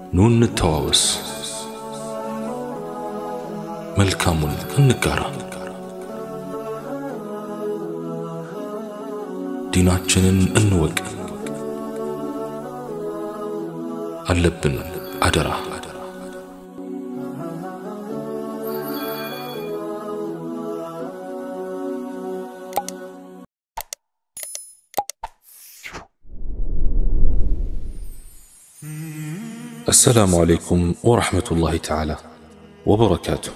ኑን እንተዋወስ መልካሙን እንጋራ ዲናችንን እንወቅ አለብን አደራ السلام عليكم ورحمة الله تعالى وبركاته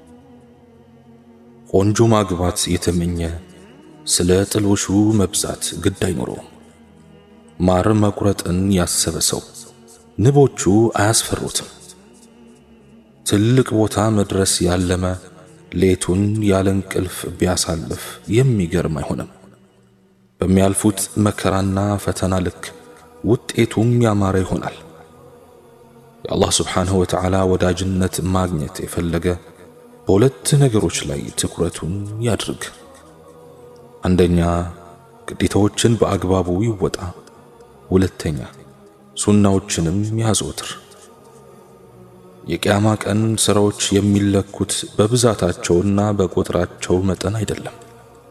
ቆንጆ ማግባት የተመኘ ስለ ጥሎሹ መብዛት ግድ አይኖረው ማር መቁረጥን ያሰበ ሰው ንቦቹ አያስፈሩትም ትልቅ ቦታ መድረስ ያለመ ሌቱን ያለ እንቅልፍ ቢያሳልፍ የሚገርም አይሆንም በሚያልፉት መከራና ፈተና ልክ ውጤቱም ያማረ ይሆናል የአላህ Subhanahu Wa Ta'ala ወዳጅነት ማግኘት የፈለገ በሁለት ነገሮች ላይ ትኩረቱን ያድርግ አንደኛ ግዴታዎችን በአግባቡ ይወጣ ሁለተኛ ሱናዎችንም ያዘወትር የቂያማ ቀን ስራዎች የሚለኩት በብዛታቸውና በቁጥራቸው መጠን አይደለም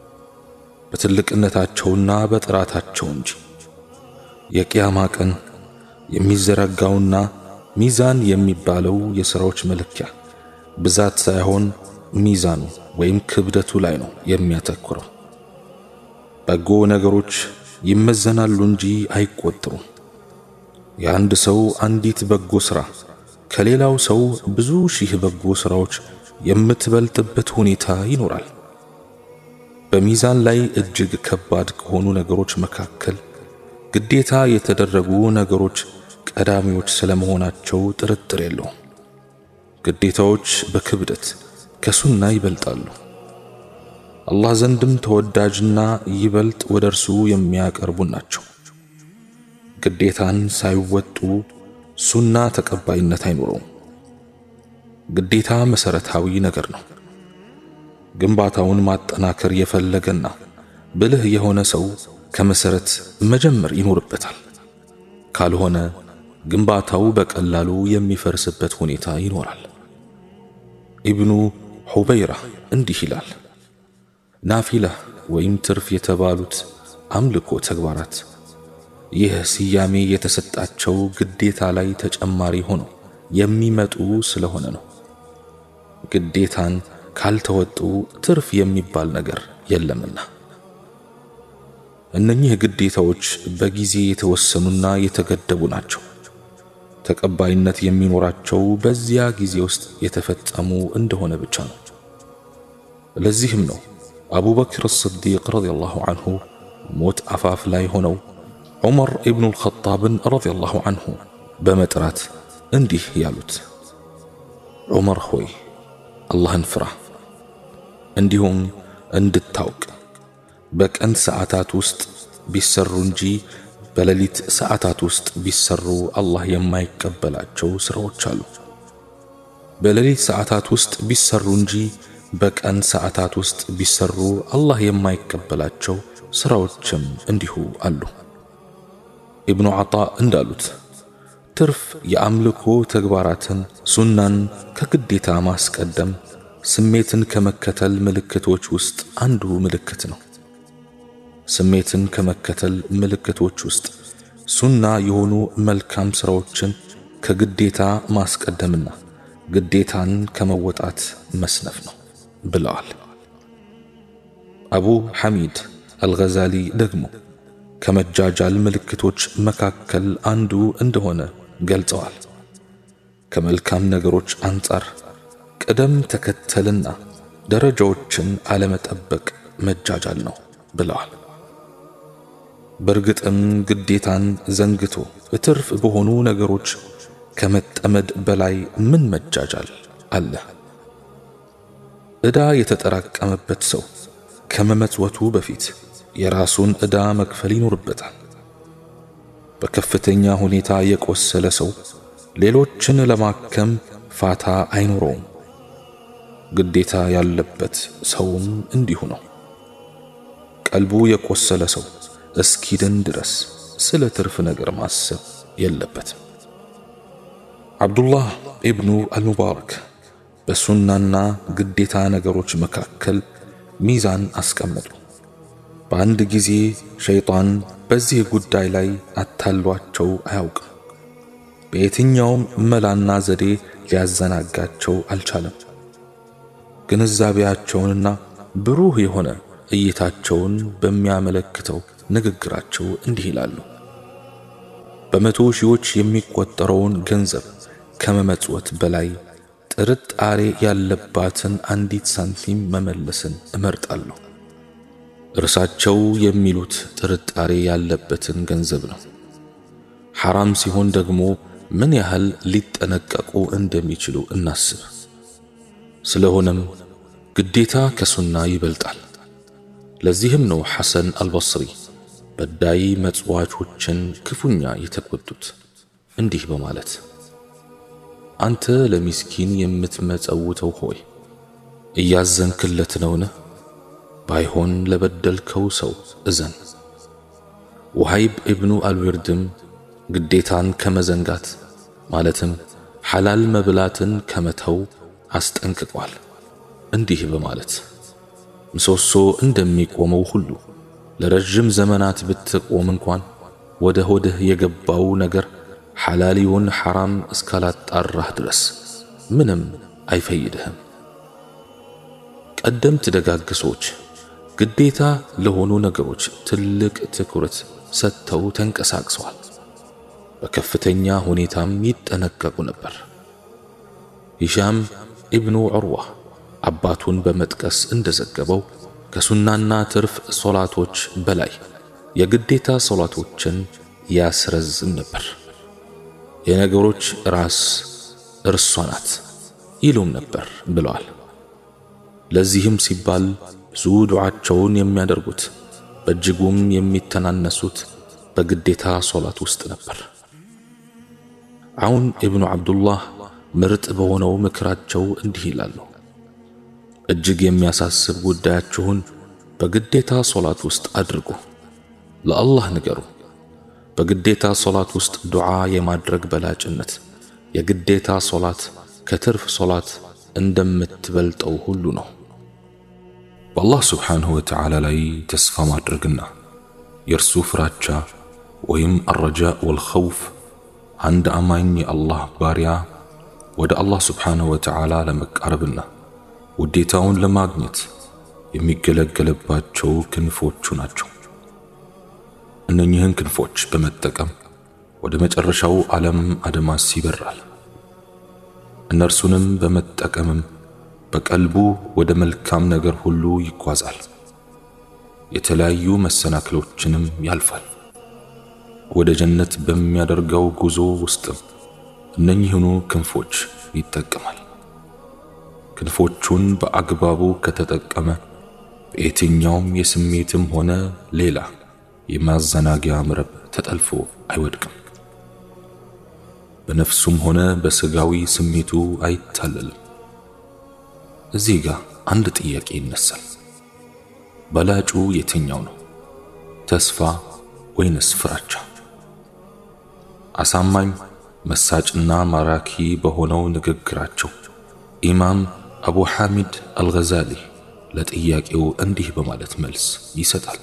በትልቅነታቸውና በጥራታቸው እንጂ የቂያማ ቀን የሚዘረጋውና ሚዛን የሚባለው የሥራዎች መለኪያ ብዛት ሳይሆን ሚዛኑ ወይም ክብደቱ ላይ ነው የሚያተኩረው በጎ ነገሮች ይመዘናሉ እንጂ አይቆጠሩም የአንድ ሰው አንዲት በጎ ሥራ ከሌላው ሰው ብዙ ሺህ በጎ ሥራዎች የምትበልጥበት ሁኔታ ይኖራል በሚዛን ላይ እጅግ ከባድ ከሆኑ ነገሮች መካከል ግዴታ የተደረጉ ነገሮች ቀዳሚዎች ስለመሆናቸው ጥርጥር የለውም ግዴታዎች በክብደት ከሱና ይበልጣሉ አላህ ዘንድም ተወዳጅና ይበልጥ ወደርሱ የሚያቀርቡ ናቸው ግዴታን ሳይወጡ ሱና ተቀባይነት አይኖረውም ግዴታ መሰረታዊ ነገር ነው ግንባታውን ማጠናከር የፈለገና ብልህ የሆነ ሰው ከመሰረት መጀመር ይኖርበታል ካልሆነ ግንባታው በቀላሉ የሚፈርስበት ሁኔታ ይኖራል ኢብኑ ሁበይራ እንዲህ ይላል ናፊላ ወይም ትርፍ የተባሉት አምልኮ ተግባራት ይህ ስያሜ የተሰጣቸው ግዴታ ላይ ተጨማሪ ሆኖ የሚመጡ ስለሆነ ነው ግዴታን ካልተወጡ ትርፍ የሚባል ነገር የለምና እነኚህ ግዴታዎች በጊዜ የተወሰኑና የተገደቡ ናቸው ተቀባይነት የሚኖራቸው በዚያ ጊዜ ውስጥ የተፈጸሙ እንደሆነ ብቻ ነው ለዚህም ነው አቡበክር الصديق رضي الله عنه ሞት አፋፍ ላይ ሆነው ዑመር ኢብኑ الخطاب رضي الله عنه በመጥራት እንዲህ ያሉት ዑመር ሆይ አላህን ፍራ እንዲሁም እንድታውቅ በቀን ሰዓታት ውስጥ ቢሰሩ እንጂ በሌሊት ሰዓታት ውስጥ ቢሰሩ አላህ የማይቀበላቸው ስራዎች አሉ በሌሊት ሰዓታት ውስጥ ቢሰሩ እንጂ በቀን ሰዓታት ውስጥ ቢሰሩ አላህ የማይቀበላቸው ስራዎችም እንዲሁ አሉ ኢብኑ አጣ እንዳሉት ትርፍ የአምልኮ ተግባራትን ሱናን ከግዴታ ማስቀደም ስሜትን ከመከተል ምልክቶች ውስጥ አንዱ ምልክት ነው ስሜትን ከመከተል ምልክቶች ውስጥ ሱና የሆኑ መልካም ስራዎችን ከግዴታ ማስቀደምና ግዴታን ከመወጣት መስነፍ ነው ብለዋል አቡ ሐሚድ አልገዛሊ ደግሞ ከመጃጃል ምልክቶች መካከል አንዱ እንደሆነ ገልጸዋል ከመልካም ነገሮች አንጻር ቅደም ተከተልና ደረጃዎችን አለመጠበቅ መጃጃል ነው ብለዋል በርግጥም ግዴታን ዘንግቶ እትርፍ በሆኑ ነገሮች ከመጠመድ በላይ ምን መጃጃል አለ ዕዳ የተጠራቀመበት ሰው ከመመጽወቱ በፊት የራሱን ዕዳ መክፈል ይኖርበታል በከፍተኛ ሁኔታ የቆሰለ ሰው ሌሎችን ለማከም ፋታ አይኖረውም ግዴታ ያለበት ሰውም እንዲሁ ነው ቀልቡ የቆሰለ ሰው እስኪድን ድረስ ስለ ትርፍ ነገር ማሰብ የለበትም አብዱላህ ኢብኑ አልሙባረክ በሱናና ግዴታ ነገሮች መካከል ሚዛን አስቀመጡ። በአንድ ጊዜ ሸይጣን በዚህ ጉዳይ ላይ አታሏቸው አያውቅም። በየትኛውም መላና ዘዴ ሊያዘናጋቸው አልቻለም። ግንዛቤያቸውንና ብሩህ የሆነ እይታቸውን በሚያመለክተው ንግግራቸው እንዲህ ይላሉ። በመቶ ሺዎች የሚቆጠረውን ገንዘብ ከመመጽወት በላይ ጥርጣሬ ያለባትን አንዲት ሳንቲም መመለስን እመርጣለሁ። እርሳቸው የሚሉት ጥርጣሬ ያለበትን ገንዘብ ነው። ሐራም ሲሆን ደግሞ ምን ያህል ሊጠነቀቁ እንደሚችሉ እናስብ። ስለሆነም ግዴታ ከሱና ይበልጣል። ለዚህም ነው ሐሰን አልበስሪ በዳይ መጽዋቾችን ክፉኛ የተቆጡት እንዲህ በማለት አንተ ለሚስኪን የምትመጸውተው ሆይ እያዘንክለት ነውን? ባይሆን ለበደልከው ሰው እዘን። ወሃይብ ኢብኑ አልወርድም ግዴታን ከመዘንጋት ማለትም ሐላል መብላትን ከመተው አስጠንቅቋል እንዲህ በማለት ምሰሶ እንደሚቆመው ሁሉ ለረጅም ዘመናት ብትቆም እንኳን ወደ ሆድህ የገባው ነገር ሐላሊውን ሐራም እስካላጣራህ ድረስ ምንም አይፈይድህም። ቀደምት ደጋግ ሰዎች ግዴታ ለሆኑ ነገሮች ትልቅ ትኩረት ሰጥተው ተንቀሳቅሰዋል። በከፍተኛ ሁኔታም ይጠነቀቁ ነበር። ሂሻም ኢብኑ ዑርዋ አባቱን በመጥቀስ እንደዘገበው ከሱናና ትርፍ ሶላቶች በላይ የግዴታ ሶላቶችን ያስረዝም ነበር። የነገሮች ራስ እርሷ ናት ይሉም ነበር ብለዋል። ለዚህም ሲባል ብዙ ዱዓቸውን የሚያደርጉት በእጅጉም የሚተናነሱት በግዴታ ሶላት ውስጥ ነበር። አሁን ኢብኑ አብዱላህ ምርጥ በሆነው ምክራቸው እንዲህ ይላሉ። እጅግ የሚያሳስብ ጉዳያችሁን በግዴታ ሶላት ውስጥ አድርጉ። ለአላህ ንገሩ። በግዴታ ሶላት ውስጥ ዱዓ የማድረግ በላጭነት የግዴታ ሶላት ከትርፍ ሶላት እንደምትበልጠው ሁሉ ነው። በአላህ ስብሓንሁ ወተዓላ ላይ ተስፋ ማድረግና የእርሱ ፍራቻ ወይም አረጃእ ወልኸውፍ አንድ አማኝ የአላህ ባሪያ ወደ አላህ ስብሓንሁ ወተዓላ ለመቃረብና ውዴታውን ለማግኘት የሚገለገልባቸው ክንፎቹ ናቸው። እነኚህን ክንፎች በመጠቀም ወደ መጨረሻው ዓለም አድማስ ይበራል። እነርሱንም በመጠቀምም በቀልቡ ወደ መልካም ነገር ሁሉ ይጓዛል። የተለያዩ መሰናክሎችንም ያልፋል። ወደ ጀነት በሚያደርገው ጉዞ ውስጥም እነኚህኑ ክንፎች ይጠቀማል። ክንፎቹን በአግባቡ ከተጠቀመ በየትኛውም የስሜትም ሆነ ሌላ የማዘናጊያ መረብ ተጠልፎ አይወድቅም። በነፍሱም ሆነ በስጋዊ ስሜቱ አይታለልም። እዚህ ጋር አንድ ጥያቄ ይነሳል። በላጩ የትኛው ነው? ተስፋ ወይንስ ፍራቻ? አሳማኝ መሳጭና ማራኪ በሆነው ንግግራቸው ኢማም አቡ ሐሚድ አልገዛሊ ለጥያቄው እንዲህ በማለት መልስ ይሰጣሉ።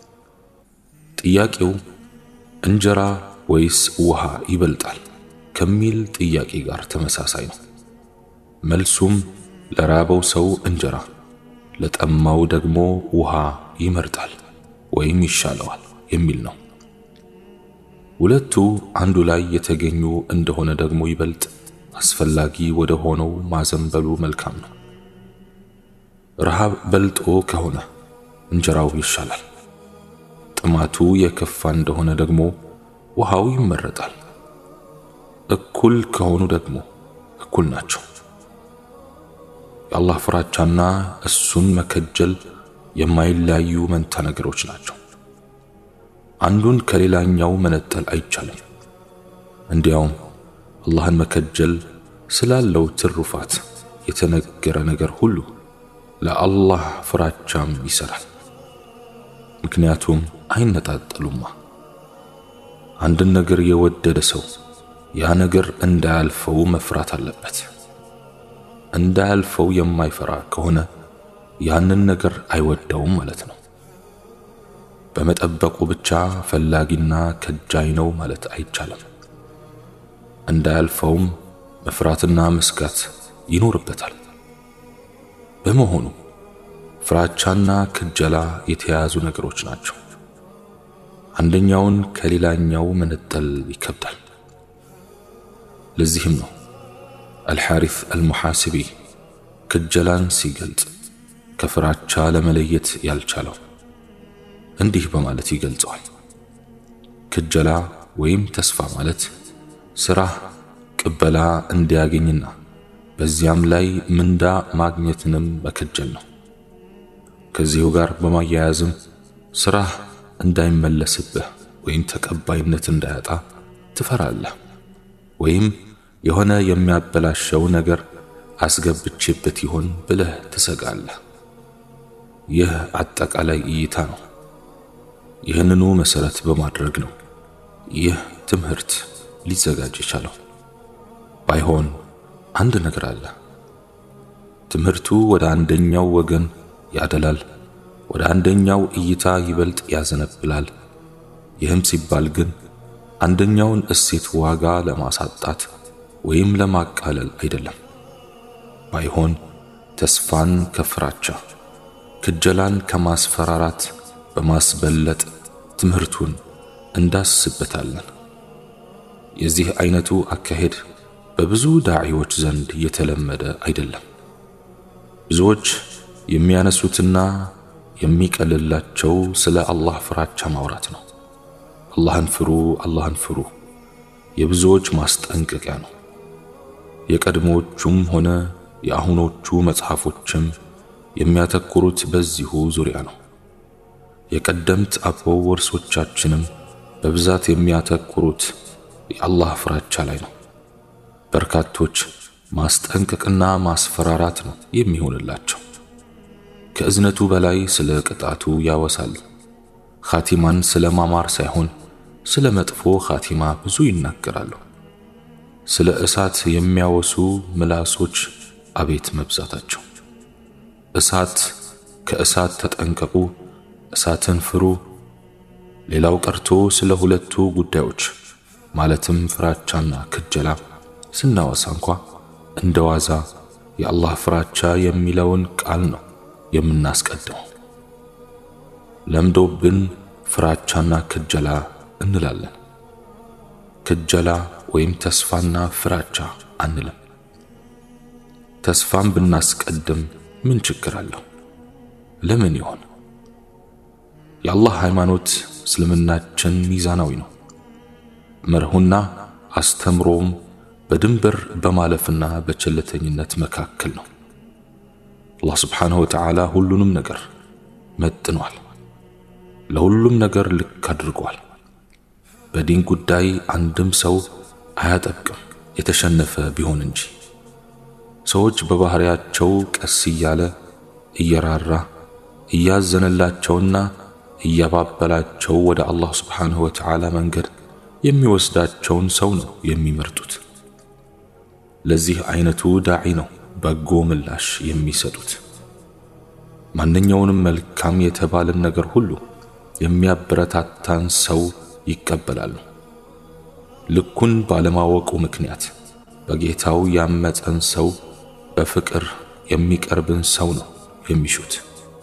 ጥያቄው እንጀራ ወይስ ውሃ ይበልጣል ከሚል ጥያቄ ጋር ተመሳሳይ ነው። መልሱም ለራበው ሰው እንጀራ፣ ለጠማው ደግሞ ውሃ ይመርጣል ወይም ይሻለዋል የሚል ነው። ሁለቱ አንዱ ላይ የተገኙ እንደሆነ ደግሞ ይበልጥ አስፈላጊ ወደ ሆነው ማዘንበሉ መልካም ነው። ረሃብ በልጦ ከሆነ እንጀራው ይሻላል። ጥማቱ የከፋ እንደሆነ ደግሞ ውሃው ይመረጣል። እኩል ከሆኑ ደግሞ እኩል ናቸው። የአላህ ፍራቻና እሱን መከጀል የማይለያዩ መንታ ነገሮች ናቸው። አንዱን ከሌላኛው መነጠል አይቻልም። እንዲያውም አላህን መከጀል ስላለው ትሩፋት የተነገረ ነገር ሁሉ ለአላህ ፍራቻም ይሰራል። ምክንያቱም አይነጣጠሉማ። አንድን ነገር የወደደ ሰው ያ ነገር እንዳያልፈው መፍራት አለበት። እንዳያልፈው የማይፈራ ከሆነ ያንን ነገር አይወደውም ማለት ነው። በመጠበቁ ብቻ ፈላጊና ከጃይ ነው ማለት አይቻልም። እንዳያልፈውም መፍራትና መስጋት ይኖርበታል። በመሆኑ ፍራቻና ክጀላ የተያያዙ ነገሮች ናቸው። አንደኛውን ከሌላኛው መነጠል ይከብዳል። ለዚህም ነው አልሐሪስ አልሙሐሲቢ ክጀላን ሲገልጽ ከፍራቻ ለመለየት ያልቻለው። እንዲህ በማለት ይገልጸዋል። ክጀላ ወይም ተስፋ ማለት ስራህ ቅበላ እንዲያገኝና በዚያም ላይ ምንዳ ማግኘትንም መከጀል ነው። ከዚሁ ጋር በማያያዝም ስራህ እንዳይመለስብህ ወይም ተቀባይነት እንዳያጣ ትፈራለህ፣ ወይም የሆነ የሚያበላሸው ነገር አስገብቼበት ይሆን ብለህ ትሰጋለህ። ይህ አጠቃላይ እይታ ነው። ይህንኑ መሰረት በማድረግ ነው ይህ ትምህርት ሊዘጋጅ የቻለው። ባይሆን አንድ ነገር አለ። ትምህርቱ ወደ አንደኛው ወገን ያደላል፣ ወደ አንደኛው እይታ ይበልጥ ያዘነብላል። ይህም ሲባል ግን አንደኛውን እሴት ዋጋ ለማሳጣት ወይም ለማቃለል አይደለም። ባይሆን ተስፋን ከፍራቻ ክጀላን ከማስፈራራት በማስበለጥ ትምህርቱን እንዳስስበታለን። የዚህ አይነቱ አካሄድ በብዙ ዳዒዎች ዘንድ የተለመደ አይደለም። ብዙዎች የሚያነሱትና የሚቀልላቸው ስለ አላህ ፍራቻ ማውራት ነው። አላህን ፍሩ፣ አላህን ፍሩ የብዙዎች ማስጠንቀቂያ ነው። የቀድሞዎቹም ሆነ የአሁኖቹ መጽሐፎችም የሚያተኩሩት በዚሁ ዙሪያ ነው። የቀደምት አበው ወርሶቻችንም በብዛት የሚያተኩሩት የአላህ ፍራቻ ላይ ነው። በርካቶች ማስጠንቀቅና ማስፈራራት ነው የሚሆንላቸው። ከእዝነቱ በላይ ስለ ቅጣቱ ያወሳሉ። ኻቲማን ስለ ማማር ሳይሆን ስለ መጥፎ ኻቲማ ብዙ ይናገራሉ። ስለ እሳት የሚያወሱ ምላሶች አቤት መብዛታቸው! እሳት ከእሳት ተጠንቀቁ፣ እሳትን ፍሩ። ሌላው ቀርቶ ስለ ሁለቱ ጉዳዮች ማለትም ፍራቻና ክጀላ ስናወሳ እንኳ እንደዋዛ የአላህ ፍራቻ የሚለውን ቃል ነው የምናስቀድመው። ለምዶብን ፍራቻና ክጀላ እንላለን። ክጀላ ወይም ተስፋና ፍራቻ አንልም። ተስፋን ብናስቀድም ምን ችግር አለው? ለምን ይሆን? የአላህ ሃይማኖት እስልምናችን ሚዛናዊ ነው። መርሁና አስተምሮም በድንበር በማለፍና በቸልተኝነት መካከል ነው። አላህ ስብሓንሁ ወተዓላ ሁሉንም ነገር መጥኗል፣ ለሁሉም ነገር ልክ አድርጓል። በዲን ጉዳይ አንድም ሰው አያጠብቅም የተሸነፈ ቢሆን እንጂ። ሰዎች በባህሪያቸው ቀስ እያለ እየራራ እያዘነላቸውና እያባበላቸው ወደ አላህ ስብሓንሁ ወተዓላ መንገድ የሚወስዳቸውን ሰው ነው የሚመርጡት። ለዚህ አይነቱ ዳዒ ነው በጎ ምላሽ የሚሰጡት። ማንኛውንም መልካም የተባለን ነገር ሁሉ የሚያበረታታን ሰው ይቀበላሉ። ልኩን ባለማወቁ ምክንያት በጌታው ያመፀን ሰው በፍቅር የሚቀርብን ሰው ነው የሚሹት።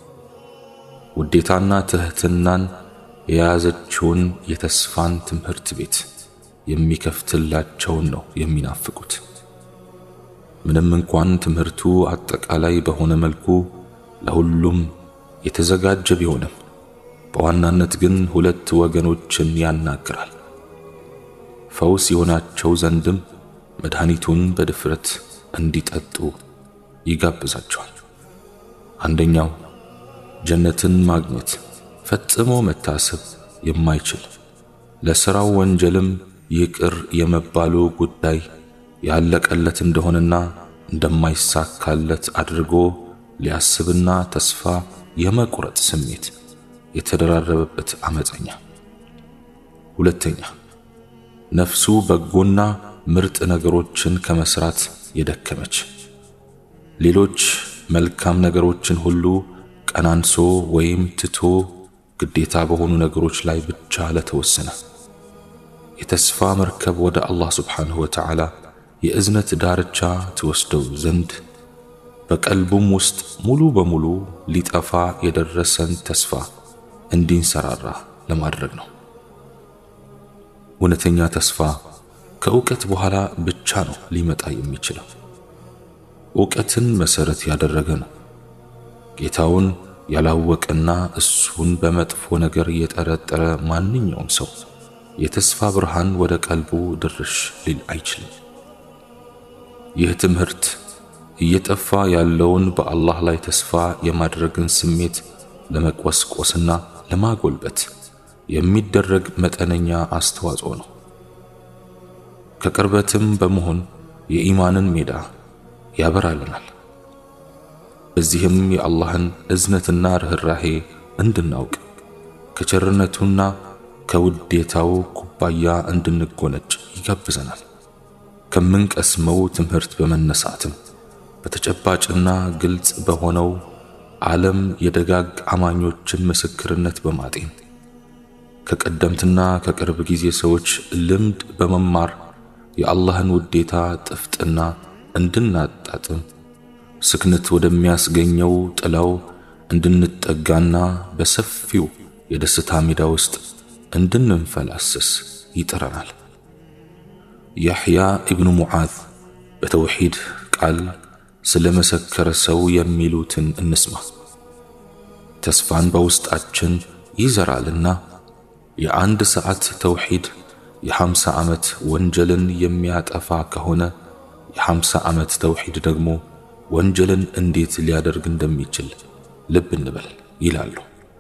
ውዴታና ትህትናን የያዘችውን የተስፋን ትምህርት ቤት የሚከፍትላቸውን ነው የሚናፍቁት። ምንም እንኳን ትምህርቱ አጠቃላይ በሆነ መልኩ ለሁሉም የተዘጋጀ ቢሆንም በዋናነት ግን ሁለት ወገኖችን ያናግራል። ፈውስ የሆናቸው ዘንድም መድኃኒቱን በድፍረት እንዲጠጡ ይጋብዛቸዋል። አንደኛው ጀነትን ማግኘት ፈጽሞ መታሰብ የማይችል ለሥራው ወንጀልም ይቅር የመባሉ ጉዳይ ያለቀለት እንደሆነና እንደማይሳካለት አድርጎ ሊያስብና ተስፋ የመቁረጥ ስሜት የተደራረበበት አመፀኛ። ሁለተኛ ነፍሱ በጎና ምርጥ ነገሮችን ከመስራት የደከመች ሌሎች መልካም ነገሮችን ሁሉ ቀናንሶ ወይም ትቶ ግዴታ በሆኑ ነገሮች ላይ ብቻ ለተወሰነ የተስፋ መርከብ ወደ አላህ ስብሓንሁ ወተዓላ የእዝነት ዳርቻ ትወስደው ዘንድ በቀልቡም ውስጥ ሙሉ በሙሉ ሊጠፋ የደረሰን ተስፋ እንዲንሰራራ ለማድረግ ነው። እውነተኛ ተስፋ ከእውቀት በኋላ ብቻ ነው ሊመጣ የሚችለው። እውቀትን መሰረት ያደረገ ነው። ጌታውን ያላወቀና እሱን በመጥፎ ነገር የጠረጠረ ማንኛውም ሰው የተስፋ ብርሃን ወደ ቀልቡ ድርሽ ሊል አይችልም። ይህ ትምህርት እየጠፋ ያለውን በአላህ ላይ ተስፋ የማድረግን ስሜት ለመቆስቆስና ለማጎልበት የሚደረግ መጠነኛ አስተዋጽኦ ነው። ከቅርበትም በመሆን የኢማንን ሜዳ ያበራልናል። በዚህም የአላህን እዝነትና ርህራሄ እንድናውቅ ከቸርነቱና ከውዴታው ኩባያ እንድንጎነጭ ይጋብዘናል። ከምንቀስመው ትምህርት በመነሳትም በተጨባጭና ግልጽ በሆነው ዓለም የደጋግ አማኞችን ምስክርነት በማጤን ከቀደምትና ከቅርብ ጊዜ ሰዎች ልምድ በመማር የአላህን ውዴታ ጥፍጥና እንድናጣጥም ስክነት ወደሚያስገኘው ጥላው እንድንጠጋና በሰፊው የደስታ ሜዳ ውስጥ እንድንፈላሰስ ይጠራናል። ያሕያ ኢብኑ ሙዓዝ በተውሂድ ቃል ስለመሰከረ ሰው የሚሉትን እንስማ። ተስፋን በውስጣችን ይዘራልና የአንድ ሰዓት ተውሂድ የ50 ዓመት ወንጀልን የሚያጠፋ ከሆነ የ50 ዓመት ተውሂድ ደግሞ ወንጀልን እንዴት ሊያደርግ እንደሚችል ልብ እንበል ይላሉ።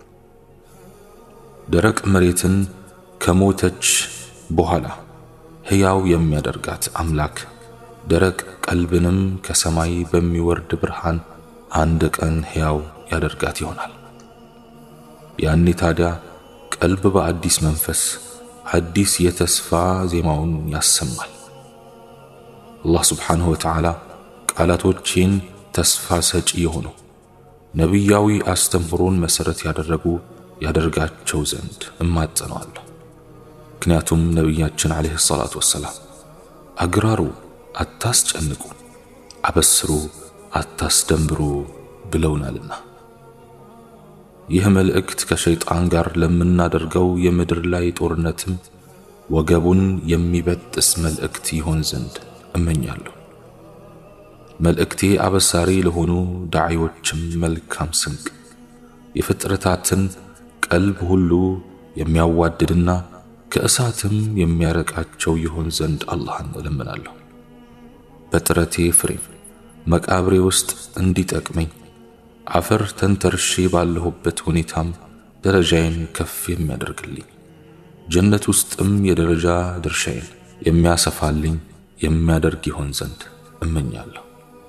ደረቅ መሬትን ከሞተች በኋላ ሕያው የሚያደርጋት አምላክ ደረቅ ቀልብንም ከሰማይ በሚወርድ ብርሃን አንድ ቀን ሕያው ያደርጋት ይሆናል። ያኔ ታዲያ ቀልብ በአዲስ መንፈስ አዲስ የተስፋ ዜማውን ያሰማል። አላህ ስብሓንሁ ወተዓላ ቃላቶችን ተስፋ ሰጪ የሆኑ ነቢያዊ አስተምህሮን መሰረት ያደረጉ ያደርጋቸው ዘንድ እማጸነዋለሁ። ምክንያቱም ነቢያችን ዓለይሂ ሰላቱ ወሰላም አግራሩ አታስጨንቁ፣ አበስሩ አታስደንብሩ ብለውናልና። ይህ መልእክት ከሸይጣን ጋር ለምናደርገው የምድር ላይ ጦርነትም ወገቡን የሚበጥስ መልእክት ይሆን ዘንድ እመኛለሁ። መልእክቴ አበሳሪ ለሆኑ ዳዒዎችም መልካም ስንቅ፣ የፍጥረታትን ቀልብ ሁሉ የሚያዋድድና ከእሳትም የሚያረቃቸው ይሆን ዘንድ አላህን እለምናለሁ። በጥረቴ ፍሬም መቃብሬ ውስጥ እንዲጠቅመኝ አፈር ተንተርሼ ባለሁበት ሁኔታም ደረጃዬን ከፍ የሚያደርግልኝ ጀነት ውስጥም የደረጃ ድርሻዬን የሚያሰፋልኝ የሚያደርግ ይሆን ዘንድ እመኛለሁ።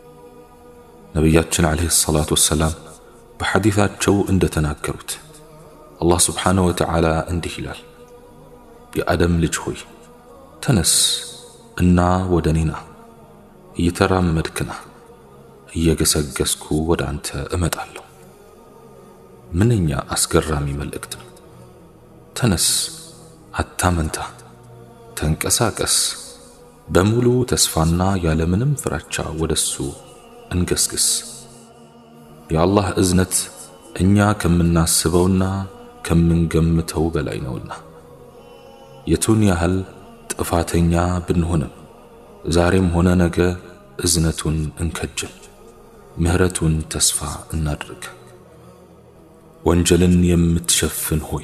ነቢያችን ዓለይሂ ሰላቱ ወሰላም በሐዲታቸው እንደተናገሩት አላህ ስብሓንሁ ወተዓላ እንዲህ ይላል፣ የአደም ልጅ ሆይ ተነስ እና ወደ እኔና እየተራመድክና እየገሰገስኩ ወደ አንተ እመጣለሁ። ምንኛ አስገራሚ መልእክት ነው! ተነስ፣ አታመንታ፣ ተንቀሳቀስ፣ በሙሉ ተስፋና ያለምንም ፍራቻ ወደሱ እንገስግስ። የአላህ እዝነት እኛ ከምናስበውና ከምንገምተው በላይ ነውና የቱን ያህል ጥፋተኛ ብንሆንም ዛሬም ሆነ ነገ እዝነቱን እንከጅል፣ ምህረቱን ተስፋ እናድርግ። ወንጀልን የምትሸፍን ሆይ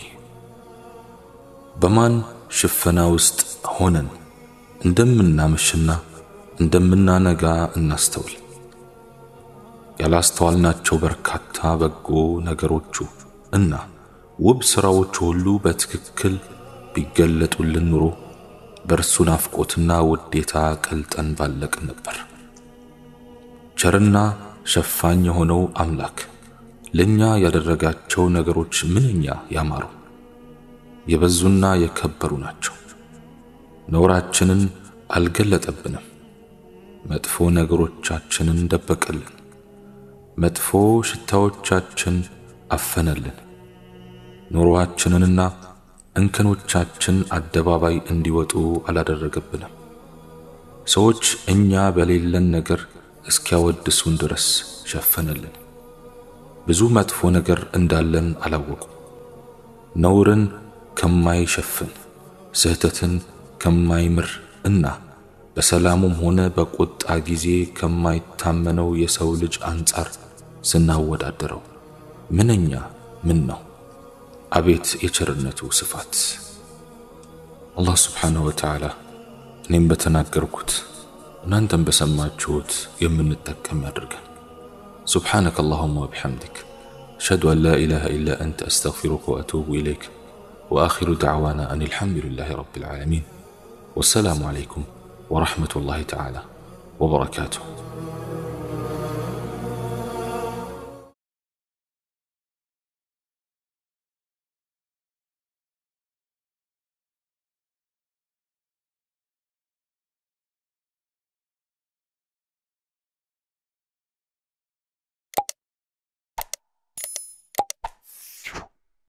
በማን ሽፈና ውስጥ ሆነን እንደምናመሽና እንደምናነጋ እናስተውል። ያላስተዋልናቸው በርካታ በጎ ነገሮቹ እና ውብ ስራዎቹ ሁሉ በትክክል ቢገለጡልን ኑሮ በእርሱ ናፍቆትና ውዴታ ቀልጠን ባለቅን ነበር። ቸርና ሸፋኝ የሆነው አምላክ ለኛ ያደረጋቸው ነገሮች ምንኛ ያማሩ የበዙና የከበሩ ናቸው። ነውራችንን አልገለጠብንም። መጥፎ ነገሮቻችንን ደበቀልን። መጥፎ ሽታዎቻችን አፈነልን። ኑሮአችንንና እንከኖቻችን አደባባይ እንዲወጡ አላደረገብንም። ሰዎች እኛ በሌለን ነገር እስኪያወድሱን ድረስ ሸፈነልን። ብዙ መጥፎ ነገር እንዳለን አላወቁ። ነውርን ከማይሸፍን ስህተትን ከማይምር እና በሰላሙም ሆነ በቁጣ ጊዜ ከማይታመነው የሰው ልጅ አንጻር ስናወዳደረው ምንኛ ምን ነው! አቤት የቸርነቱ ስፋት! አላህ ስብሓንሁ ወተዓላ እኔም በተናገርኩት እናንተም በሰማችሁት የምንጠቀም ያድርገን። سبحانك اللهم وبحمدك أشهد أن لا إله إلا أنت أستغفرك وأتوب إليك وآخر دعوانا أن الحمد لله رب العالمين والسلام عليكم ورحمة الله تعالى وبركاته.